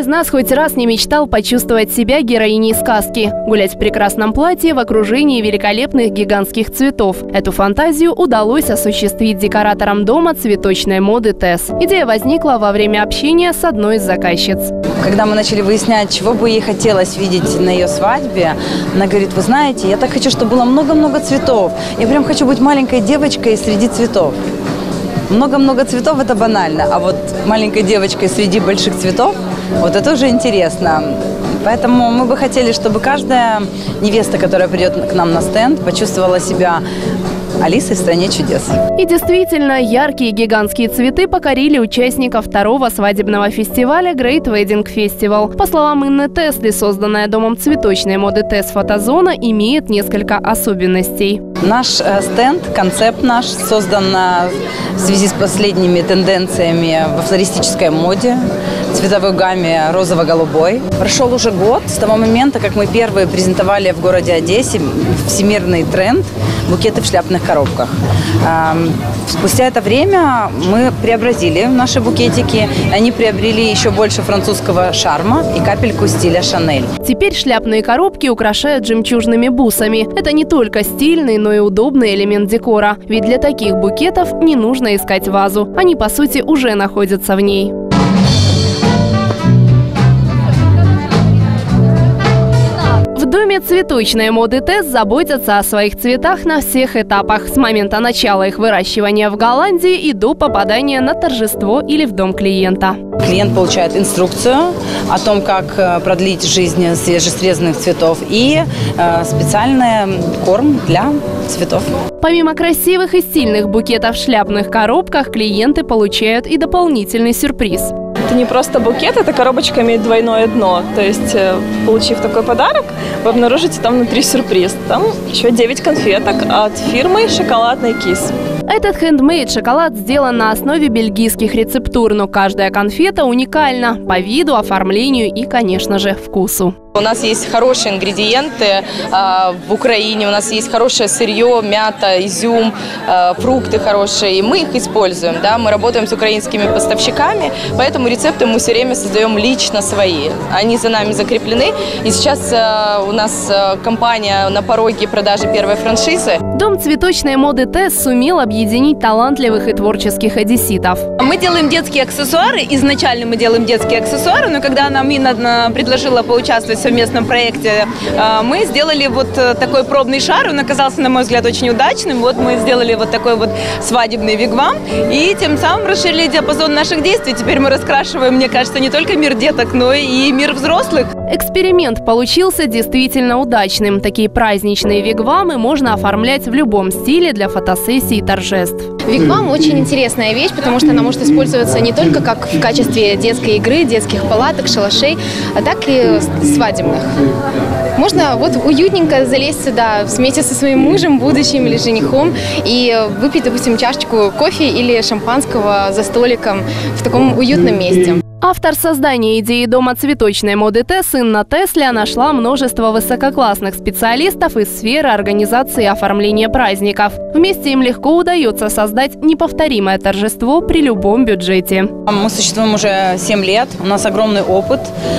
из нас хоть раз не мечтал почувствовать себя героиней сказки, гулять в прекрасном платье в окружении великолепных гигантских цветов. Эту фантазию удалось осуществить декораторам дома цветочной моды Тесс. Идея возникла во время общения с одной из заказчиц. Когда мы начали выяснять, чего бы ей хотелось видеть на ее свадьбе, она говорит: вы знаете, я так хочу, чтобы было много-много цветов. Я прям хочу быть маленькой девочкой среди цветов. Много-много цветов – это банально, а вот маленькой девочкой среди больших цветов – вот это уже интересно. Поэтому мы бы хотели, чтобы каждая невеста, которая придет к нам на стенд, почувствовала себя Алисой в стране чудес. И действительно, яркие гигантские цветы покорили участников второго свадебного фестиваля Great Wedding Festival. По словам Инны Тесли, созданная домом цветочной моды Тесс фотозона имеет несколько особенностей. Наш стенд, концепт наш, создан в связи с последними тенденциями во флористической моде, цветовой гамме розово-голубой. Прошел уже год с того момента, как мы первые презентовали в городе Одессе всемирный тренд букеты в шляпных коробках. Спустя это время мы преобразили наши букетики. Они приобрели еще больше французского шарма и капельку стиля Шанель. Теперь шляпные коробки украшают жемчужными бусами. Это не только стильный, но и удобный элемент декора. Ведь для таких букетов не нужно искать вазу. Они, по сути, уже находятся в ней. В доме цветочной моды Тесс заботятся о своих цветах на всех этапах. С момента начала их выращивания в Голландии и до попадания на торжество или в дом клиента. Клиент получает инструкцию о том, как продлить жизнь свежесрезанных цветов и специальный корм для цветов. Помимо красивых и стильных букетов в шляпных коробках, клиенты получают и дополнительный сюрприз. Это не просто букет, эта коробочка имеет двойное дно. То есть, получив такой подарок, вы обнаружите там внутри сюрприз. Там еще 9 конфеток от фирмы «Шоколадный кис». Этот хендмейд шоколад сделан на основе бельгийских рецептур, но каждая конфета уникальна по виду, оформлению и, конечно же, вкусу. У нас есть хорошие ингредиенты в Украине, у нас есть хорошее сырье, мята, изюм, фрукты хорошие, и мы их используем. Да? Мы работаем с украинскими поставщиками, поэтому рецепты мы все время создаем лично свои. Они за нами закреплены, и сейчас у нас компания на пороге продажи первой франшизы. Дом цветочной моды Тесс сумел объединить талантливых и творческих одесситов. Мы делаем детские аксессуары, изначально мы делаем детские аксессуары, но когда нам Инна предложила поучаствовать в совместном проекте, мы сделали вот такой пробный шар, он оказался, на мой взгляд, очень удачным. Вот мы сделали вот такой вот свадебный вигвам и тем самым расширили диапазон наших действий. Теперь мы раскрашиваем, мне кажется, не только мир деток, но и мир взрослых. Эксперимент получился действительно удачным. Такие праздничные вигвамы можно оформлять в любом стиле для фотосессий и торжеств. Вигвам очень интересная вещь, потому что она может использоваться не только как в качестве детской игры, детских палаток, шалашей, а так и свадебных. Можно вот уютненько залезть сюда вместе со своим мужем, будущим или женихом и выпить, допустим, чашечку кофе или шампанского за столиком в таком уютном месте. Автор создания идеи дома цветочной моды Тесс Инна Тесли нашла множество высококлассных специалистов из сферы организации и оформления праздников. Вместе им легко удается создать неповторимое торжество при любом бюджете. Мы существуем уже 7 лет, у нас огромный опыт.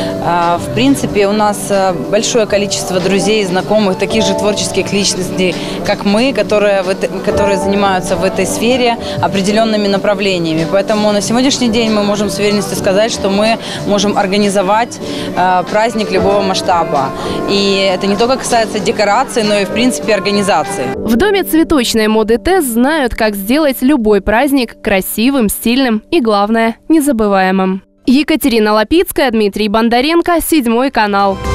В принципе, у нас большое количество друзей, знакомых, таких же творческих личностей, как мы, которые занимаются в этой сфере определенными направлениями. Поэтому на сегодняшний день мы можем с уверенностью сказать, что мы можем организовать праздник любого масштаба. И это не только касается декорации, но и, в принципе, организации. В доме цветочной моды Тесс знают, как сделать любой праздник красивым, стильным и, главное, незабываемым. Екатерина Лапицкая, Дмитрий Бондаренко, 7 канал.